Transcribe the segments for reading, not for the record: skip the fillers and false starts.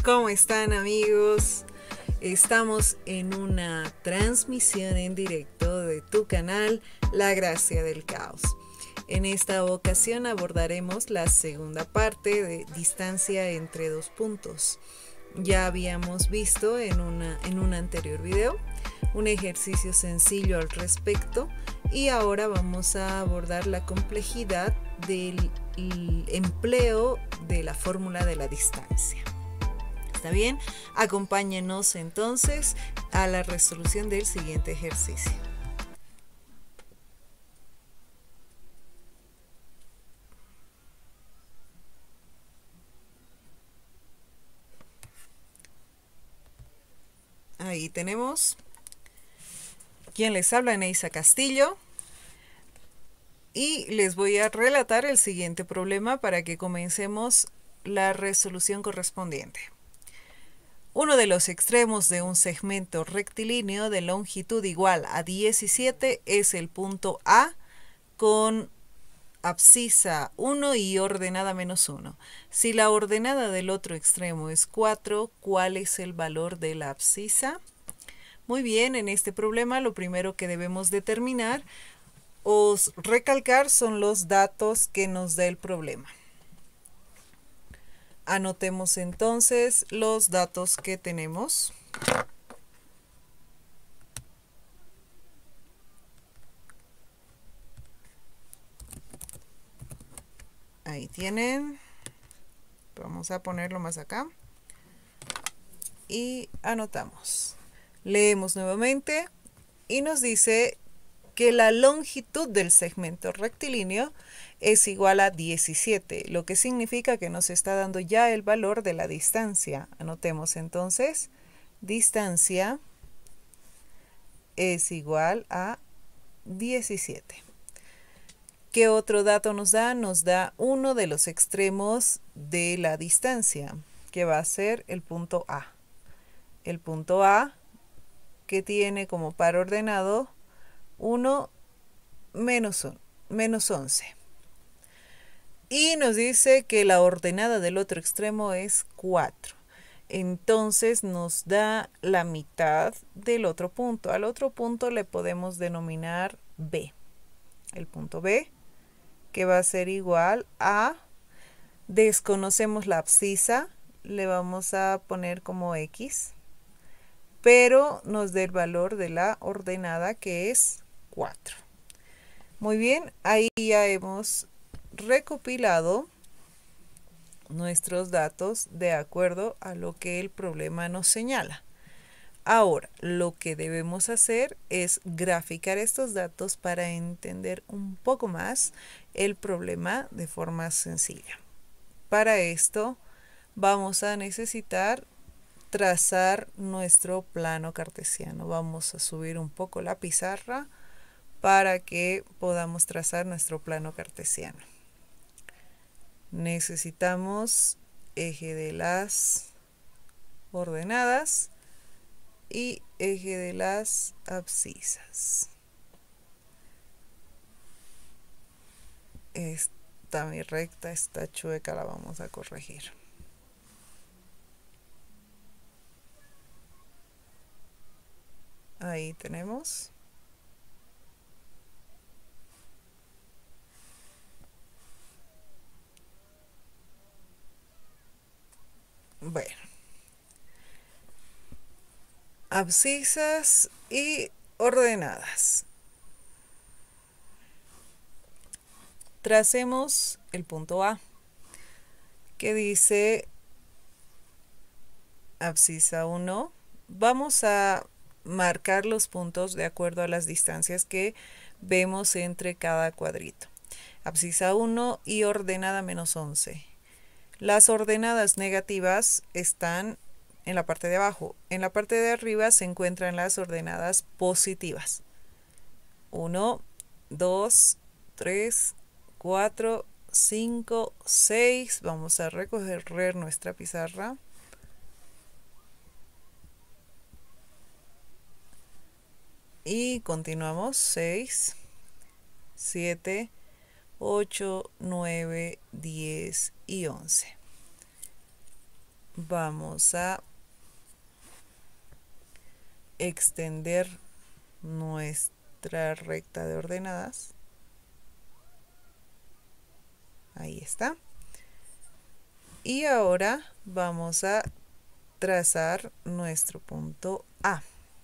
¿Cómo están, amigos? Estamos en una transmisión en directo de tu canal La Gracia del Caos. En esta ocasión abordaremos la segunda parte de distancia entre dos puntos. Ya habíamos visto en un anterior video un ejercicio sencillo al respecto y ahora vamos a abordar la complejidad del empleo de la fórmula de la distancia. ¿Está bien? Acompáñenos entonces a la resolución del siguiente ejercicio. Ahí tenemos. Quien les habla, Neisa Castillo. Y les voy a relatar el siguiente problema para que comencemos la resolución correspondiente. Uno de los extremos de un segmento rectilíneo de longitud igual a 17 es el punto A con abscisa 1 y ordenada menos 1. Si la ordenada del otro extremo es 4, ¿cuál es el valor de la abscisa? Muy bien, en este problema lo primero que debemos determinar o recalcar son los datos que nos da el problema. Anotemos entonces los datos que tenemos. Ahí tienen. Vamos a ponerlo más acá. Y anotamos. Leemos nuevamente y nos dice que la longitud del segmento rectilíneo es igual a 17, lo que significa que nos está dando ya el valor de la distancia. Anotemos entonces, distancia es igual a 17. ¿Qué otro dato nos da? Nos da uno de los extremos de la distancia, que va a ser el punto A. El punto A, que tiene como par ordenado 1 menos 11. Y nos dice que la ordenada del otro extremo es 4. Entonces nos da la mitad del otro punto. Al otro punto le podemos denominar B. El punto B, que va a ser igual a, desconocemos la abscisa, le vamos a poner como X, pero nos da el valor de la ordenada, que es 4. Muy bien, ahí ya hemos recopilado nuestros datos de acuerdo a lo que el problema nos señala. Ahora, lo que debemos hacer es graficar estos datos para entender un poco más el problema de forma sencilla. Para esto vamos a necesitar trazar nuestro plano cartesiano. Vamos a subir un poco la pizarra para que podamos trazar nuestro plano cartesiano. Necesitamos eje de las ordenadas y eje de las abscisas. Esta mi recta está chueca, la vamos a corregir. Ahí tenemos. Bueno, abscisas y ordenadas. Tracemos el punto A, que dice abscisa 1. Vamos a marcar los puntos de acuerdo a las distancias que vemos entre cada cuadrito. Abscisa 1 y ordenada menos 11. Las ordenadas negativas están en la parte de abajo. En la parte de arriba se encuentran las ordenadas positivas. 1, 2, 3, 4, 5, 6. Vamos a recorrer nuestra pizarra. Y continuamos. 6, 7, 8, 9, 10 y 11. vamos a extender nuestra recta de ordenadas. Ahí está. Y ahora vamos a trazar nuestro punto A.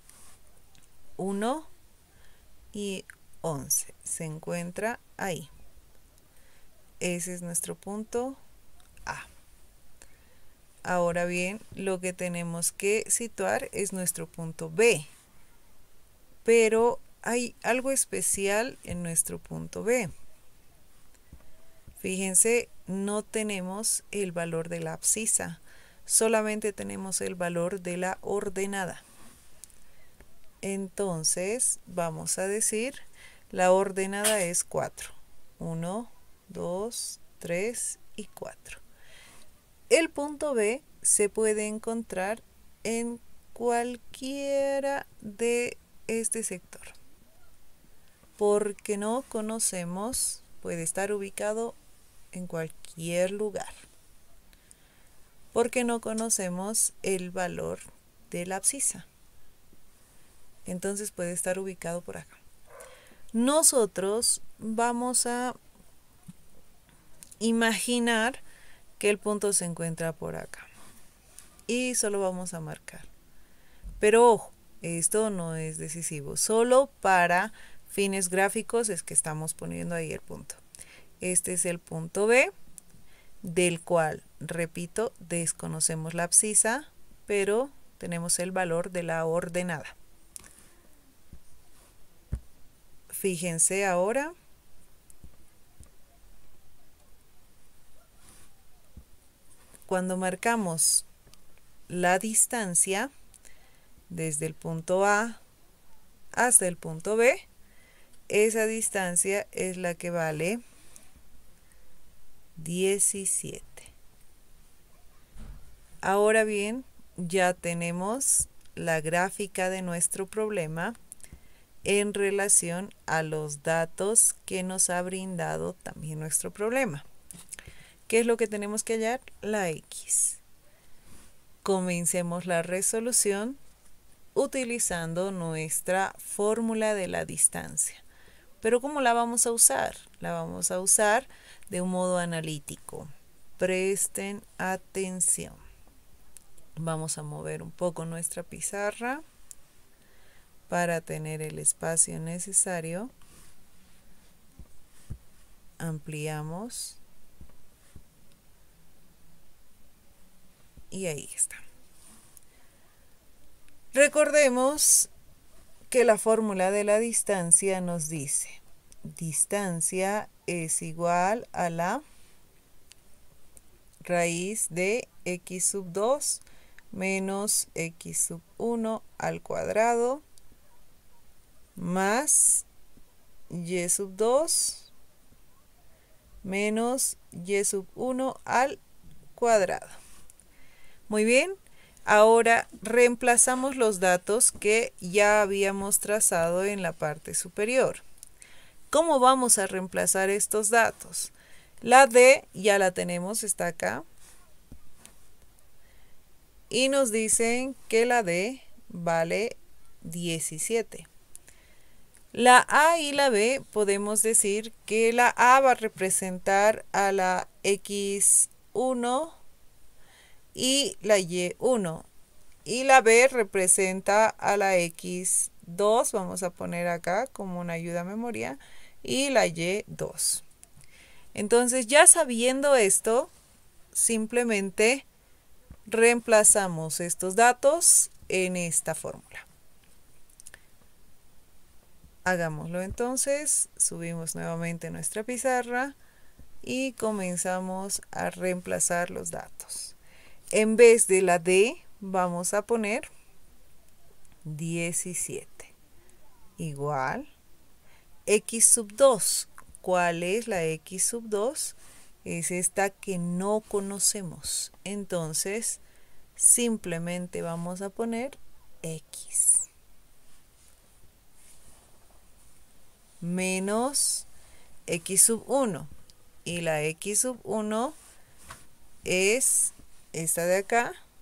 1 y 11 se encuentra ahí. Ese es nuestro punto A. Ahora bien, lo que tenemos que situar es nuestro punto B. Pero hay algo especial en nuestro punto B. Fíjense, no tenemos el valor de la abscisa, solamente tenemos el valor de la ordenada. Entonces, vamos a decir, la ordenada es 4. 1, 2, 3 y 4. El punto B se puede encontrar en cualquiera de este sector. Porque no conocemos, puede estar ubicado en cualquier lugar. Porque no conocemos el valor de la abscisa. Entonces puede estar ubicado por acá. Nosotros vamos a imaginar que el punto se encuentra por acá. Y solo vamos a marcar. Pero ojo, esto no es decisivo. Solo para fines gráficos es que estamos poniendo ahí el punto. Este es el punto B, del cual, repito, desconocemos la abscisa, pero tenemos el valor de la ordenada. Fíjense ahora. Cuando marcamos la distancia desde el punto A hasta el punto B, esa distancia es la que vale 17. Ahora bien, ya tenemos la gráfica de nuestro problema en relación a los datos que nos ha brindado también nuestro problema. ¿Qué es lo que tenemos que hallar? La X. Comencemos la resolución utilizando nuestra fórmula de la distancia. Pero ¿cómo la vamos a usar? La vamos a usar de un modo analítico. Presten atención. Vamos a mover un poco nuestra pizarra para tener el espacio necesario. Ampliamos. Y ahí está. Recordemos que la fórmula de la distancia nos dice, distancia es igual a la raíz de x sub 2 menos x sub 1 al cuadrado más y sub 2 menos y sub 1 al cuadrado. Muy bien. Ahora reemplazamos los datos que ya habíamos trazado en la parte superior. ¿Cómo vamos a reemplazar estos datos? La D ya la tenemos, está acá. Y nos dicen que la D vale 17. La A y la B podemos decir que la A va a representar a la X1 y la Y1 y la B representa a la X2, vamos a poner acá como una ayuda a memoria, y la Y2. Entonces, ya sabiendo esto, simplemente reemplazamos estos datos en esta fórmula. Hagámoslo entonces, subimos nuevamente nuestra pizarra y comenzamos a reemplazar los datos. En vez de la D, vamos a poner 17. Igual X sub 2. ¿Cuál es la X sub 2? Es esta que no conocemos. Entonces, simplemente vamos a poner X. Menos X sub 1. Y la X sub 1 es esta de acá,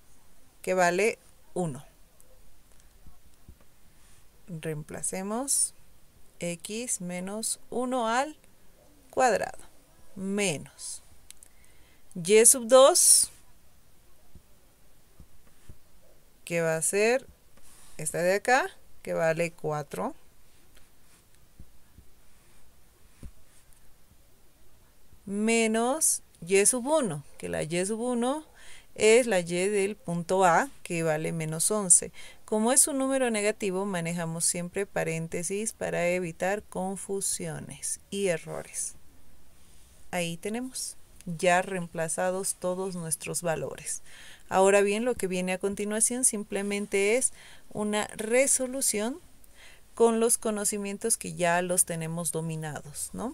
que vale 1. Reemplacemos x menos 1 al cuadrado menos y sub 2, que va a ser esta de acá, que vale 4, menos y sub 1, que la y sub 1 es la y del punto A, que vale menos 11. Como es un número negativo, manejamos siempre paréntesis para evitar confusiones y errores. Ahí tenemos ya reemplazados todos nuestros valores. Ahora bien, lo que viene a continuación simplemente es una resolución con los conocimientos que ya los tenemos dominados, ¿no?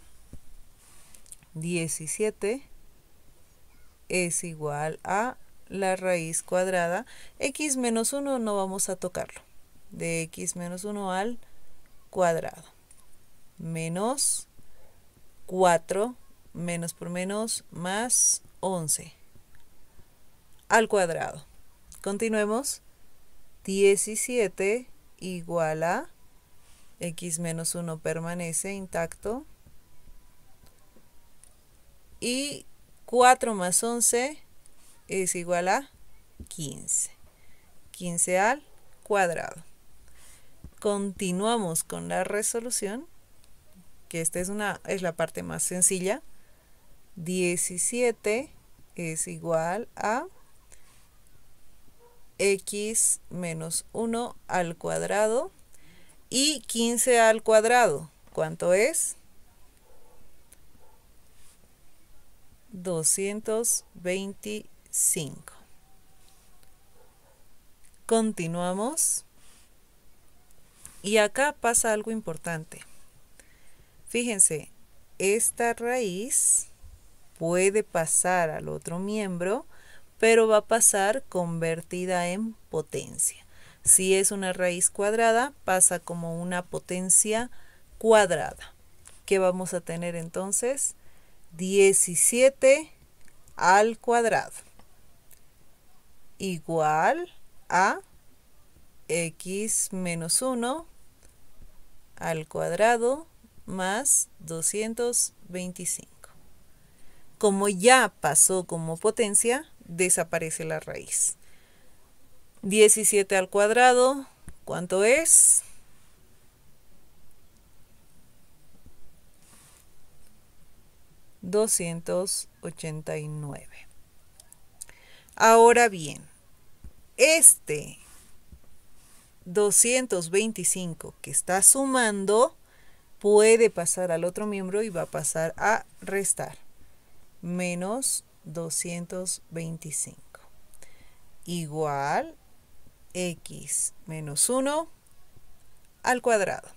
17 es igual a la raíz cuadrada. X menos 1 no vamos a tocarlo. De x menos 1 al cuadrado. Menos 4, menos por menos, más 11 al cuadrado. Continuemos. 17 igual a x menos 1 permanece intacto. Y 4 más 11 es igual a 15. 15 al cuadrado. Continuamos con la resolución, que esta es la parte más sencilla. 17 es igual a x menos 1 al cuadrado y 15 al cuadrado. ¿Cuánto es? 225. Continuamos. Y acá pasa algo importante. Fíjense, esta raíz puede pasar al otro miembro, pero va a pasar convertida en potencia. Si es una raíz cuadrada, pasa como una potencia cuadrada. ¿Qué vamos a tener entonces? 17 al cuadrado igual a x menos 1 al cuadrado más 225. Como ya pasó como potencia, desaparece la raíz. 17 al cuadrado, ¿cuánto es? 289. Ahora bien, este 225 que está sumando puede pasar al otro miembro y va a pasar a restar. Menos 225 igual x menos 1 al cuadrado.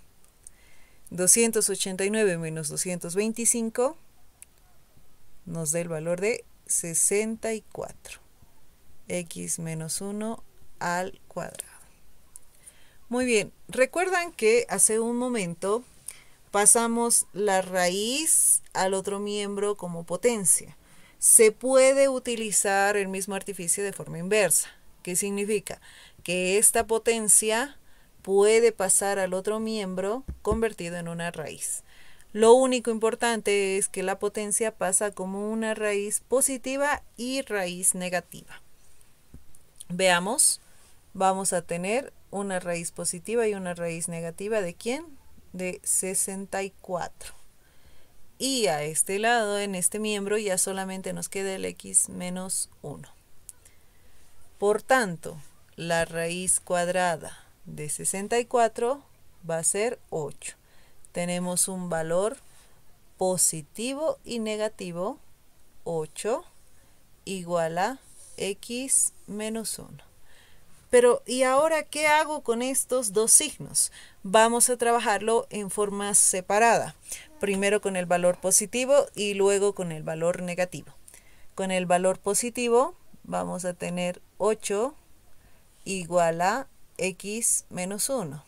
289 menos 225 nos da el valor de 64. X menos 1 al cuadrado. Muy bien, recuerdan que hace un momento pasamos la raíz al otro miembro como potencia. Se puede utilizar el mismo artificio de forma inversa. ¿Qué significa? Que esta potencia puede pasar al otro miembro convertido en una raíz. Lo único importante es que la potencia pasa como una raíz positiva y raíz negativa. Veamos, vamos a tener una raíz positiva y una raíz negativa ¿de quién? De 64. Y a este lado, en este miembro, ya solamente nos queda el x menos 1. Por tanto, la raíz cuadrada de 64 va a ser 8. Tenemos un valor positivo y negativo, 8 igual a x menos 1. Pero, ¿y ahora qué hago con estos dos signos? Vamos a trabajarlo en forma separada. Primero con el valor positivo y luego con el valor negativo. Con el valor positivo vamos a tener 8 igual a x menos 1.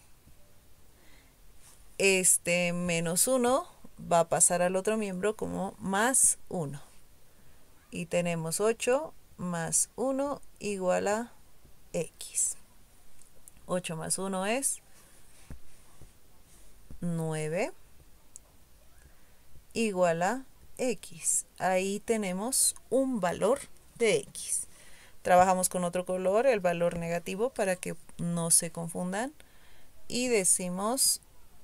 Este menos 1 va a pasar al otro miembro como más 1. Y tenemos 8 más 1 igual a x. 8 más 1 es 9 igual a x. Ahí tenemos un valor de x. Trabajamos con otro color, el valor negativo, para que no se confundan. Y decimos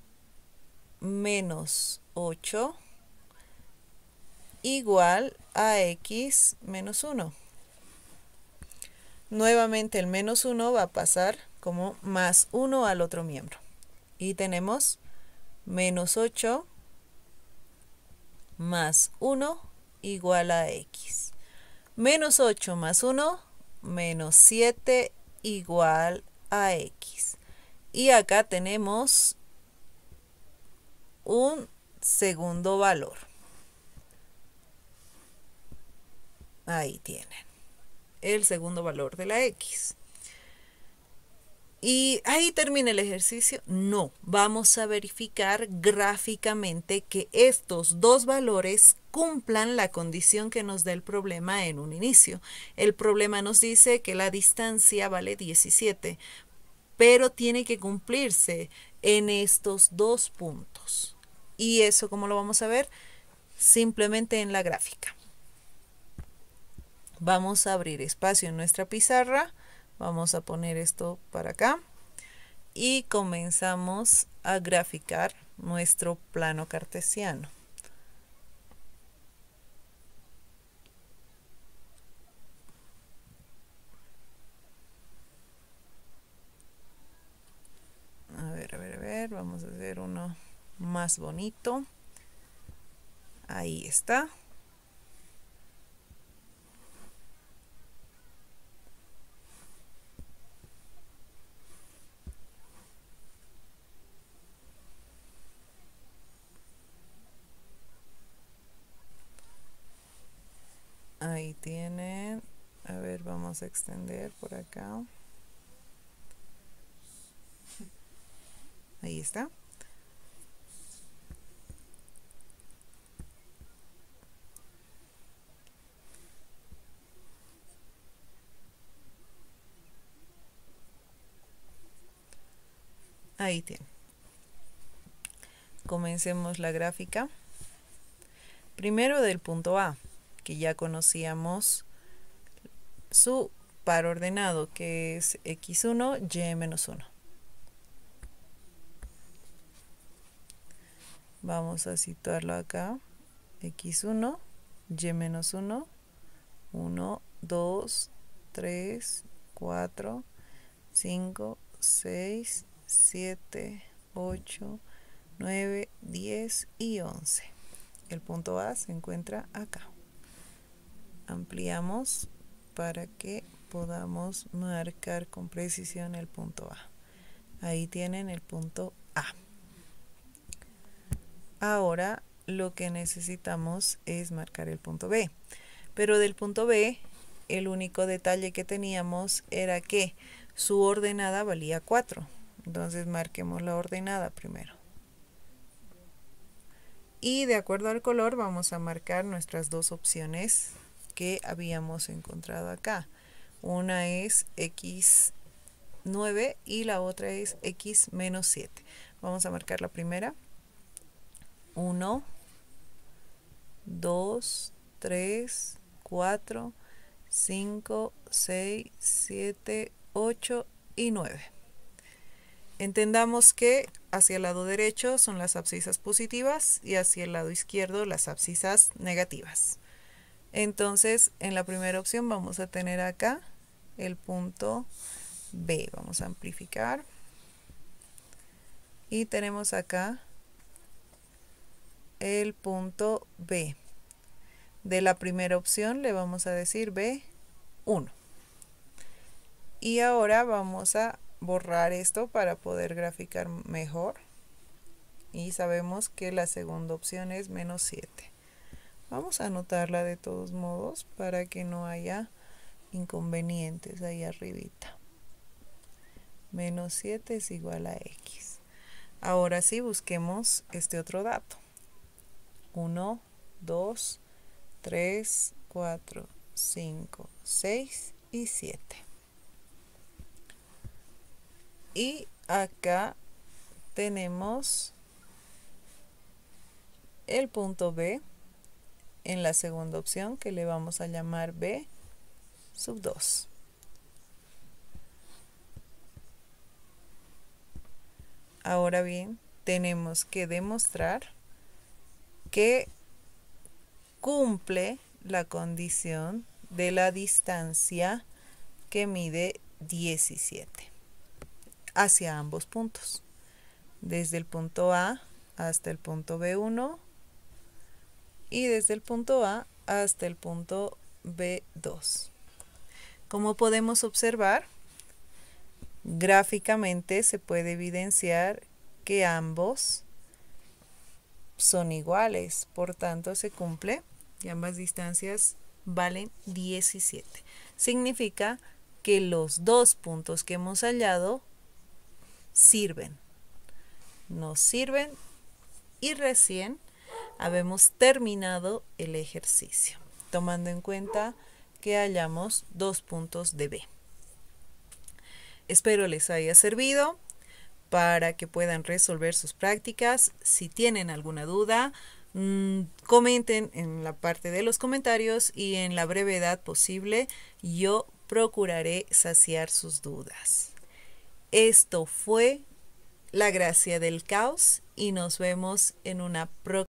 menos 8 igual a x menos 1. Nuevamente el menos 1 va a pasar como más 1 al otro miembro. Y tenemos menos 8 más 1 igual a x. Menos 8 más 1, menos 7 igual a x. Y acá tenemos un segundo valor. Ahí tienen el segundo valor de la x. ¿Y ahí termina el ejercicio? No, vamos a verificar gráficamente que estos dos valores cumplan la condición que nos da el problema en un inicio. El problema nos dice que la distancia vale 17, pero tiene que cumplirse en estos dos puntos. ¿Y eso cómo lo vamos a ver? Simplemente en la gráfica. Vamos a abrir espacio en nuestra pizarra. Vamos a poner esto para acá. Y comenzamos a graficar nuestro plano cartesiano. A ver, vamos a hacer uno más bonito. Ahí está. Ahí tienen. A ver, vamos a extender por acá. Ahí está. Ahí tienen. Comencemos la gráfica. Primero del punto A, que ya conocíamos su par ordenado, que es x1, y menos 1. Vamos a situarlo acá. x1, y menos 1, 1, 2, 3, 4, 5, 6, 7, 8, 9, 10 y 11. El punto A se encuentra acá. Ampliamos para que podamos marcar con precisión el punto A. Ahí tienen el punto A. Ahora lo que necesitamos es marcar el punto B. Pero del punto B, el único detalle que teníamos era que su ordenada valía 4. Entonces marquemos la ordenada primero. Y de acuerdo al color vamos a marcar nuestras dos opciones que habíamos encontrado acá. Una es x9 y la otra es x menos 7. Vamos a marcar la primera. 1, 2, 3, 4, 5, 6, 7, 8 y 9. Entendamos que hacia el lado derecho son las abscisas positivas y hacia el lado izquierdo las abscisas negativas. Entonces, en la primera opción vamos a tener acá el punto B. Vamos a amplificar. Y tenemos acá el punto B. De la primera opción le vamos a decir B1. Y ahora vamos a borrar esto para poder graficar mejor. Y sabemos que la segunda opción es menos 7. Vamos a anotarla de todos modos para que no haya inconvenientes ahí arribita. Menos 7 es igual a x. Ahora sí busquemos este otro dato. 1, 2, 3, 4, 5, 6 y 7. Y acá tenemos el punto B en la segunda opción, que le vamos a llamar B sub 2. Ahora bien, tenemos que demostrar que cumple la condición de la distancia que mide 17 hacia ambos puntos, desde el punto A hasta el punto B1 y desde el punto A hasta el punto B2. Como podemos observar, gráficamente se puede evidenciar que ambos son iguales, por tanto se cumple y ambas distancias valen 17. Significa que los dos puntos que hemos hallado nos sirven y recién habemos terminado el ejercicio, tomando en cuenta que hallamos dos puntos de B. Espero les haya servido para que puedan resolver sus prácticas. Si tienen alguna duda, comenten en la parte de los comentarios y en la brevedad posible yo procuraré saciar sus dudas. Esto fue La Gracia del Caos y nos vemos en una próxima.